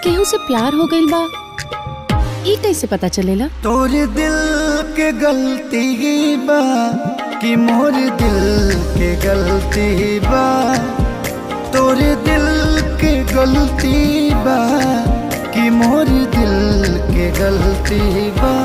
केहू से प्यार हो गइल बा ई कैसे पता चलेला? तोरे दिल के गलती बा कि मोर दिल के गलती बा, तोरे दिल के गलती बा कि मोर दिल के गलती बा।